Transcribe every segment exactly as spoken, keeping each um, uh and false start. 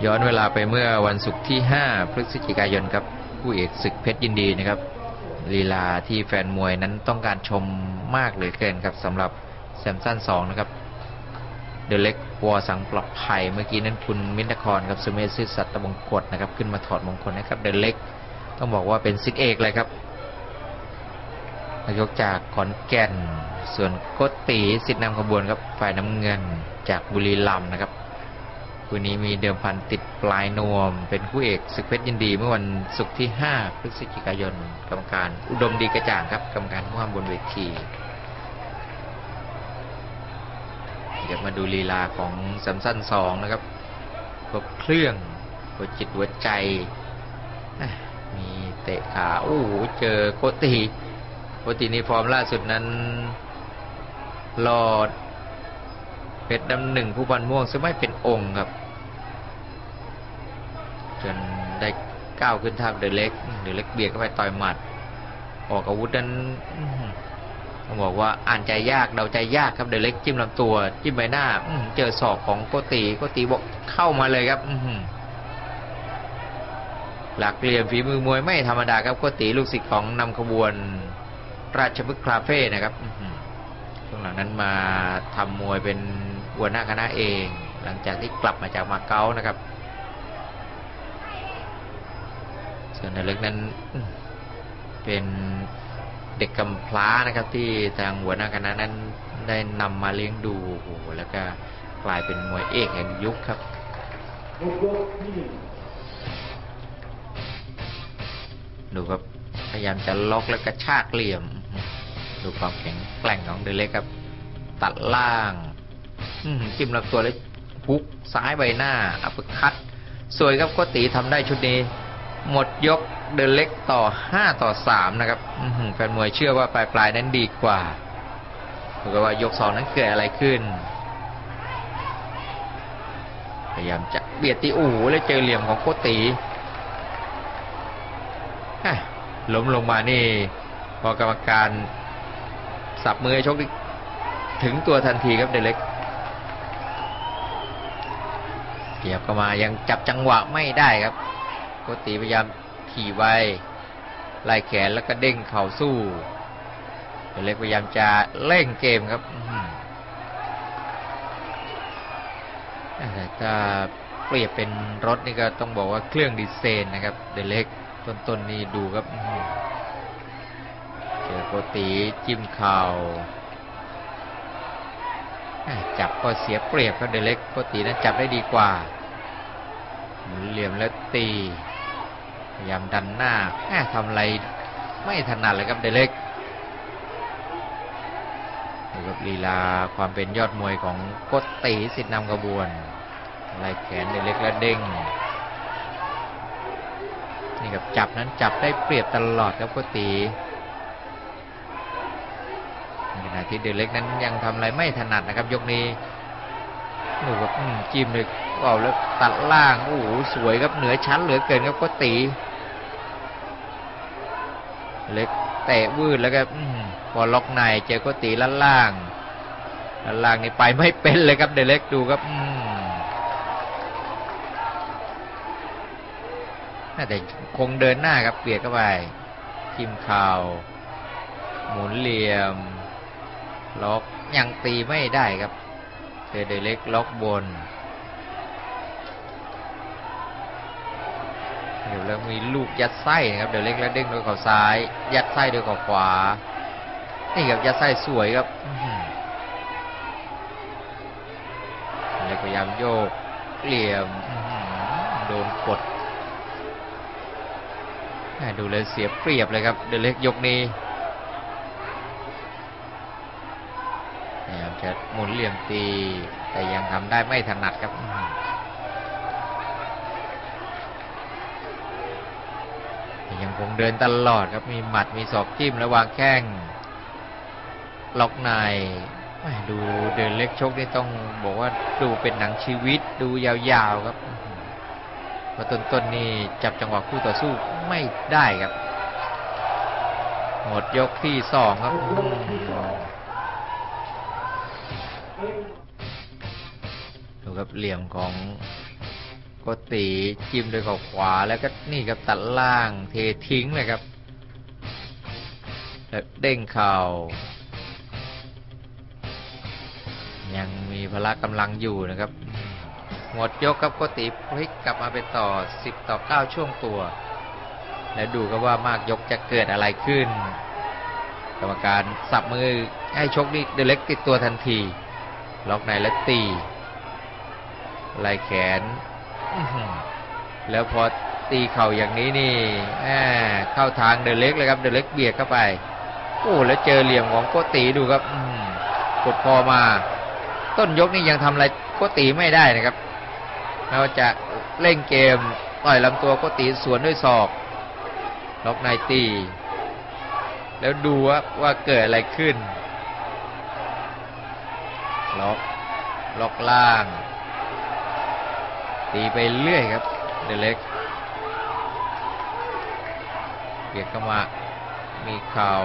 ย้อนเวลาไปเมื่อวันศุกร์ที่ห้าพฤศจิกายนครับคู่เอกศึกเพชรยินดีนะครับลีลาที่แฟนมวยนั้นต้องการชมมากเหลือเกินครับสำหรับแซมสันสองนะครับเดอะเล็กวอสังปลอดภัยเมื่อกี้นั้นคุณมินทครกับสุเมธซื่อสัตย์ตะบงกฎนะครับขึ้นมาถอดมงคลนะครับเดอะเล็กต้องบอกว่าเป็นศิษย์เอกเลยครับนายกจากขอนแก่นส่วนโกตีศิษย์นำขบวนครับฝ่ายน้ำเงินจากบุรีรัมย์นะครับคู่นี้มีเดิมพันติดปลายนวมเป็นคู่เอกศึกเพชรยินดีเมื่อวันศุกร์ที่ห้าพฤศจิกายนกรรมการอุดมดีกระจ่างครับกรรมการผู้ห้ามบนเวทีเดี๋ยวมาดูลีลาของแซมสันสองนะครับครบเครื่องหัวจิตหัวใจมีเตะขาโอ้โหเจอโกตีโกตีในฟอร์มล่าสุดนั้นรอดเพชรดำหนึ่งผู้พันม่วงซึ่งไม่เป็นองค์ครับจนได้ก้าวขึ้นทับเดอะเล็กเดอะเล็กเบียดเข้าไปต่อยหมัดออกอาวุธนั้นต้องบอกว่าอ่านใจยากเดาใจยากครับเดอะเล็กจิ้มลำตัวจิ้มใบหน้าเจอศอกของโกตีโกตีบอกเข้ามาเลยครับหลักเหลี่ยมฝีมือมวยไม่ธรรมดาครับโกตีลูกศิษย์ของนำขบวนราชพฤกษ์คาเฟ่นะครับช่วงหลังนั้นมาทำมวยเป็นหัวหน้าคณะเองหลังจากที่กลับมาจากมาเก๊านะครับส่วนเดอะเล็กนั้นเป็นเด็กกำพร้านะครับที่ทางหัวหน้าคณะนั้นได้นำมาเลี้ยงดูโอ้โหแล้วก็กลายเป็นมวยเอกแห่งยุคครับดูครับพยายามจะล็อกแล้วกระชากเหลี่ยมดูความแข็งแกร่งของเดอะเล็กครับตัดล่างจิ้มลำตัวแล้วพุกซ้ายใบหน้าอัปคัตสวยครับโกตีทำได้ชุดนี้หมดยกเดอะเล็กต่อห้าต่อสามนะครับแฟนมวยเชื่อว่าปลายปลายนั้นดีกว่าดูกันว่ายกสองนั้นเกิดอะไรขึ้นพยายามจะเบียดตีอู๋แล้วเจอเหลี่ยมของโกตีล้มลงมานี่พอกรรมการสับมือชกถึงตัวทันทีครับเดอะเล็กเกี่ยวเข้ามายังจับจังหวะไม่ได้ครับโกตีพยายามขี่ไว้ไล่แขนแล้วก็เด้งเข่าสู้เดอะเล็กพยายามจะเร่งเกมครับแต่ถ้าเปรียบเป็นรถนี่ก็ต้องบอกว่าเครื่องดีเซลนะครับเดอะเล็กต้นๆ น, นี่ดูครับเจอโกตีจิ้มเข่าจับก็เสียเปรียบครับเดอะเล็กโกตีนั้นจับได้ดีกว่าหมุนเหลี่ยมแล้วตีพยายามดันหน้าทำอะไรไม่ถนัดเลยครับเดอะเล็กดูครับลีลาความเป็นยอดมวยของโกตีศิษย์นำขบวนไล่แขนเดอะเล็กแล้วเด้งนี่กับจับนั้นจับได้เปรียบตลอดครับโกตีในขณะที่เดอะเล็กนั้นยังทำอะไรไม่ถนัดนะครับยกนี้ดูครับจิ้มเลยเอาแล้วตัดล่างโอ้โหสวยครับเหนือชั้นเหลือเกินครับโกตีเล็กเตะวืดแล้วก็พอล็อกในเจอโกตีล้านล่างล้านล่างนี่ไปไม่เป็นเลยครับเดอะเล็กดูครับแต่คงเดินหน้าครับเบียดเข้าไปจิ้มเข่าหมุนเหลี่ยมล็อกยังตีไม่ได้ครับเจอเดอะเล็กล็อกบนเดี๋ยวแล้วมีลูกยัดไส้นะครับเดอะเล็กแล้วเด้งด้วยเข่าซ้ายยัดไส้ด้วยเข่าขวานี่ครับยัดไส้สวยครับเดอะเล็กพยายามโยกเหลี่ยมโดนกดดูเลยเสียเปรียบเลยครับเดอะเล็กยกนี้พยายามจะหมุนเหลี่ยมตีแต่ยังทำได้ไม่ถนัดครับยังคงเดินตลอดครับมีหมัดมีศอกจิ้มแล้ววางแข้งล็อกในดูเดอะเล็กชกนี่ต้องบอกว่าดูเป็นหนังชีวิตดูยาวๆครับพอต้นๆนี่จับจังหวะคู่ต่อสู้ไม่ได้ครับหมดยกที่สองครับดูครับเหลี่ยมของโกโกติจิ้มด้วยเข่าขวาแล้วก็นี่ครับตัดล่างเททิ้งเลยครับแล้วเด้งเข่ายังมีพละกำลังอยู่นะครับหมดยกครับโกติพลิกกลับมาเป็นต่อสิบต่อเก้าช่วงตัวแล้วดูครับว่ามากยกจะเกิดอะไรขึ้นกรรมการสับมือให้ชกนี่เดเล็กติดตัวทันทีล็อกในและตีไล่แขนแล้วพอตีเข่าอย่างนี้นี่เข้าทางเดเล็กเลยครับเดเล็กเบียดเข้าไปโอ้แล้วเจอเหลี่ยมของโกติดูครับกดคอมาต้นยกนี่ยังทำอะไรโกติไม่ได้นะครับเราจะเล่นเกมต่อยลำตัวโกติสวนด้วยศอกล็อกในตีแล้วดูว่าว่าเกิดอะไรขึ้นล็อกล็อกล่างตีไปเรื่อยครับเดเล็กเบียดเข้ามามีเข่า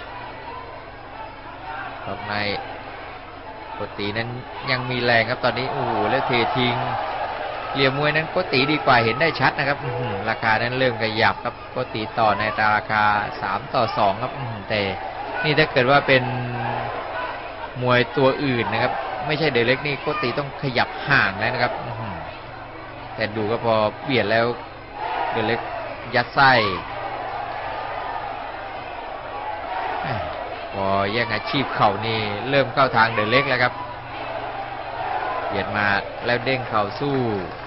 ล็อกในโกตินั้นยังมีแรงครับตอนนี้โอ้โหแล้วเททิ้งเหลี่ยมมวยนั้นโกติดีกว่าเห็นได้ชัดนะครับราคานั้นเริ่มขยับครับโกติต่อในราคาสามต่อสองครับแต่นี่ถ้าเกิดว่าเป็นมวยตัวอื่นนะครับไม่ใช่เดเล็กนี่โกติต้องขยับห่างแล้วนะครับแต่ดูก็พอเบียดแล้วเดเล็กยัดไส้พอแย่งอาชีพเข่านี่เริ่มเข้าทางเดเล็กแล้วครับเบียดมาแล้วเด้งเข่าสู้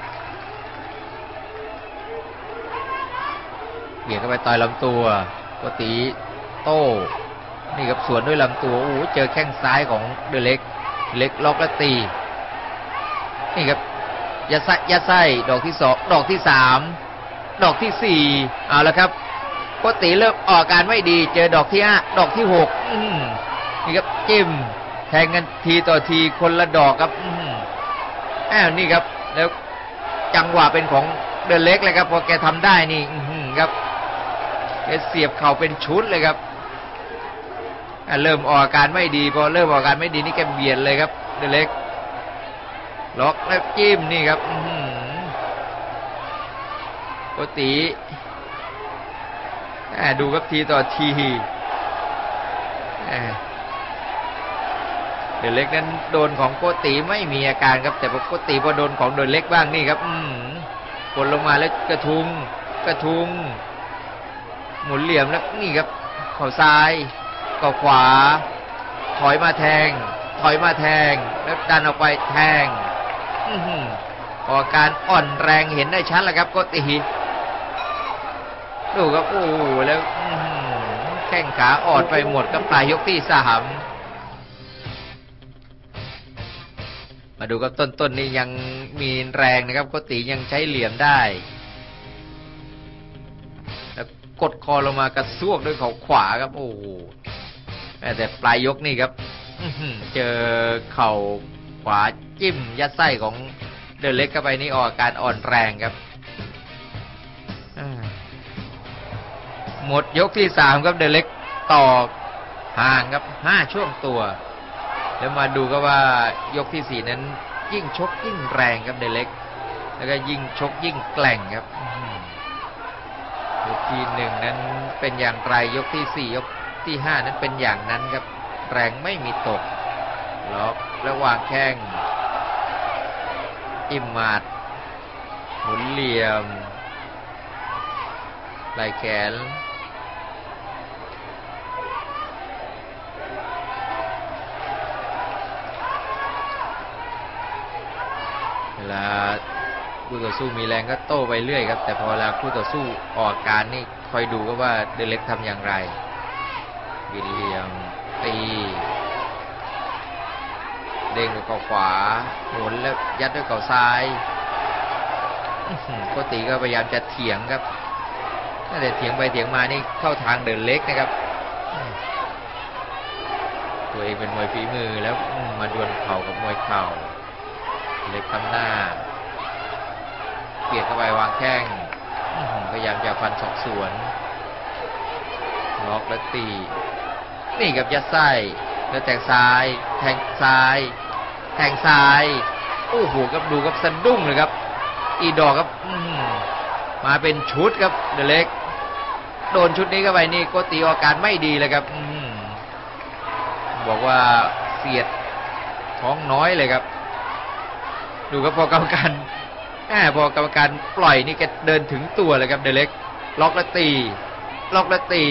เบียดเข้าไปต่อยลำตัวโกติโต้นี่ครับสวนด้วยลำตัวโอ้เจอแข้งซ้ายของเดเล็กเล็กล็อกและตีนี่ครับยัดไส้ยัดไส้ดอกที่สองดอกที่สามดอกที่สี่เอาละครับโกติเริ่มออกการไม่ดีเจอดอกที่ห้าดอกที่หกนี่ครับจิ้มแทงกันทีต่อทีคนละดอกครับอ้าวนี่ครับแล้วจังหวะเป็นของเดเล็กเลยครับพอแกทำได้นี่ครับแกเสียบเข่าเป็นชุดเลยครับเริ่มออกอาการไม่ดีพอเริ่มออกอาการไม่ดีนี่แกเบียดเลยครับเดเล็กล็อกแล้วจิ้มนี่ครับโกติดูครับทีต่อทีเดเล็กนั้นโดนของโกติไม่มีอาการครับแต่พอโกติพอโดนของเดเล็กบ้างนี่ครับกดลงมาแล้วกระทุงกระทุงหมุนเหลี่ยมแล้วนี่ครับเข่าซ้ายก็ขวาถอยมาแทงถอยมาแทงแล้วดันออกไปแทงออกการอ่อนแรงเห็นได้ชัดแล้วครับโกติดูครับโอ้แล้วแข้งขาอ่อนไปหมดกับปลายยกที่สามมาดูครับต้นๆ น, นี่ยังมีแรงนะครับโกติยังใช้เหลี่ยมได้แล้วกดคอลงมากระซวกด้วยเข่าขวาครับโอ้แต่ปลายยกนี่ครับเจอเข่าขวาจิ้มยัดไส้ของเดเล็กเข้าไปนี่ออกอาการอ่อนแรงครับหมดยกที่สามครับเดเล็กต่อห่างครับห้าช่วงตัวแล้วมาดูก็ว่ายกที่สี่นั้นยิ่งชกยิ่งแรงครับเดเล็กแล้วก็ยิ่งชกยิ่งแกร่งครับยกที่หนึ่งนั้นเป็นอย่างไรยกที่สี่ยกที่ห้านั้นเป็นอย่างนั้นครับแรงไม่มีตกล็อกแล้ววางแข้งอิ่มมาดหมุนเหลี่ยมไหล่แขนเวลาคู่ต่อสู้มีแรงก็โต้ไปเรื่อยครับแต่พอเวลาคู่ต่อสู้ออกการนี่คอยดูก็ว่าเดเล็กทำอย่างไรบิดเหลี่ยมตีเด้งด้วยเข่าขวาหมุนแล้วยัดด้วยเข่าซ้ายโกติก็พยายามจะเถียงครับแต่เถียงไปเถียงมานี่เข้าทางเดินเล็กนะครับตัวเองเป็นมวยฝีมือแล้วมาดวลเข่ากับมวยเข่าเล็กทำหน้าเบียดเข้าไปวางแข้งพยายามจะฟันศอกสวนล็อกแล้วตีนี่กับยัดไส้แล้วแทงซ้ายแทงซ้ายแทงซ้ายโอ้โหครับดูครับสะดุ้งเลยครับอีดอกครับมาเป็นชุดครับเดเล็กโดนชุดนี้เข้าไปนี่โกติออกอาการไม่ดีเลยครับบอกว่าเสียดท้องน้อยเลยครับดูครับพอกรรมการพอกรรมการปล่อยนี่แกเดินถึงตัวเลยครับเดเล็กล็อกและตีล็อกและตี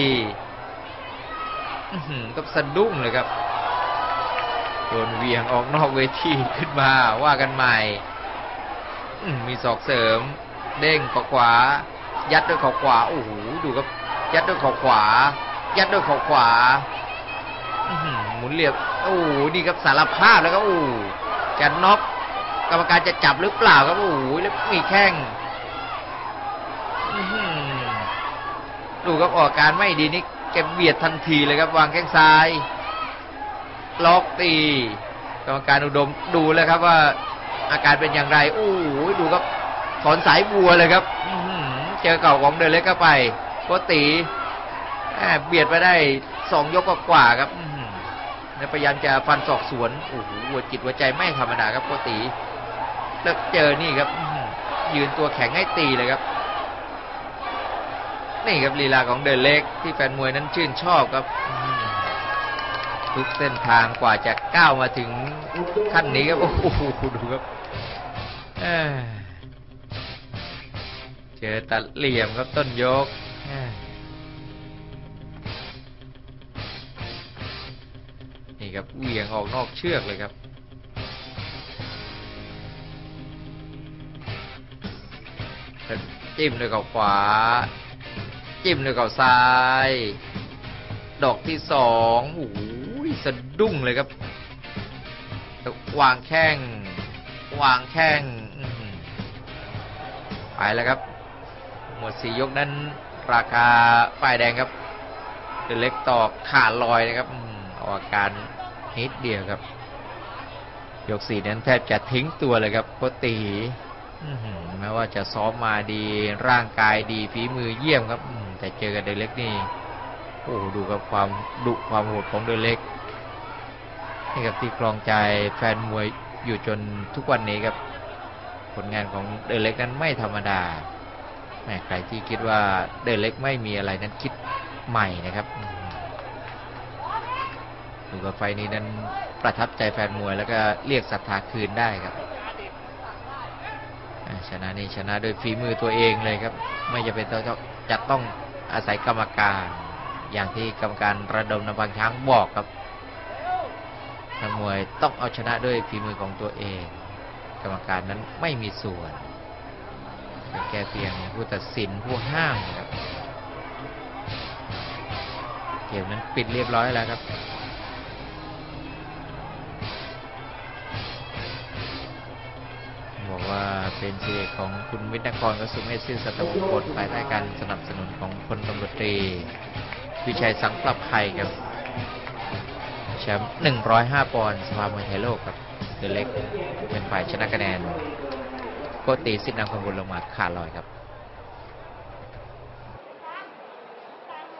ก็สะดุ้งเลยครับโดนเวียงออกนอกเวทีขึ้นมาว่ากันใหม่มีศอกเสริมเด้งขวายัดด้วยขอขวาโอ้โหดูครับยัดด้วยขอขวายัดด้วยขอขวาหมุนเหลี่ยมโอ้นี่ครับสารภาพแล้วก็โอ้จะน็อกกรรมการจะจับหรือเปล่าครับโอ้แล้วมีแข้งดูครับออกการไม่ดีนี่แกเบียดทันทีเลยครับวางแข้งซ้ายล็อกตีกรรมการอุดมดูแล้วครับว่าอาการเป็นอย่างไรโอ้ดูครับถอนสายบัวเลยครับเจอเก่าของเดเล็กเข้าไปโกติเบียดไปได้สองยกกว่าครับพยายามจะฟันศอกสวนโอ้โหหัวจิตหัวใจไม่ธรรมดาครับโกติแล้วเจอนี่ครับยืนตัวแข็งให้ตีเลยครับนี่ครับลีลาของเดเล็กที่แฟนมวยนั้นชื่นชอบครับทุกเส้นทางกว่าจะก้าวมาถึงขั้นนี้ครับโอ้โหดูครับเจอตัดเหลี่ยมครับต้นยกนี่ครับเหวี่ยงออกนอกเชือกเลยครับจิ้มด้วยเข่าขวาจิ้มด้วยเข่าซ้ายดอกที่สองโอ้โหสะดุ้งเลยครับวางแข้งวางแข้งไปแล้วครับหมดสี่ยกนั้นราคาฝ่ายแดงครับเดเล็กต่อขาดลอยนะครับออกอาการนิดเดียวครับยกสี่นั้นแทบจะทิ้งตัวเลยครับโกติแม้ว่าจะซ้อมมาดีร่างกายดีฝีมือเยี่ยมครับแต่เจอกับเดเล็กนี่โอ้ดูกับความดุความโหดของเดเล็กนี่ครับที่ครองใจแฟนมวยอยู่จนทุกวันนี้ครับผลงานของเดเล็กนั้นไม่ธรรมดาแม้ใครที่คิดว่าเดเล็กไม่มีอะไรนั้นคิดใหม่นะครับดูกับไฟนี้นั้นประทับใจแฟนมวยแล้วก็เรียกศรัทธาคืนได้ครับชนะนี่ชนะโดยฝีมือตัวเองเลยครับไม่จะเป็นต้องจะต้องอาศัยกรรมการอย่างที่กรรมการระดมนำบางช้างบอกครับนักมวยต้องเอาชนะด้วยฝีมือของตัวเองกรรมการนั้นไม่มีส่วนเป็นแค่เพียงผู้ตัดสินผู้ห้ามครับเกมนั้นปิดเรียบร้อยแล้วครับบอกว่าเป็นเสียของคุณวิทย์นครกสุมเอซื่อสัตบุคคลภายใต้การสนับสนุนของพลตำรวจตรีวิชัยสังปรับไข่ครับแชมป์หนึ่งร้อยห้าปอนด์สภามวยไทยโลกครับเดเล็กเป็นฝ่ายชนะคะแนนโกติสิทธิ์นำความบุญลงมาขาดลอยครับ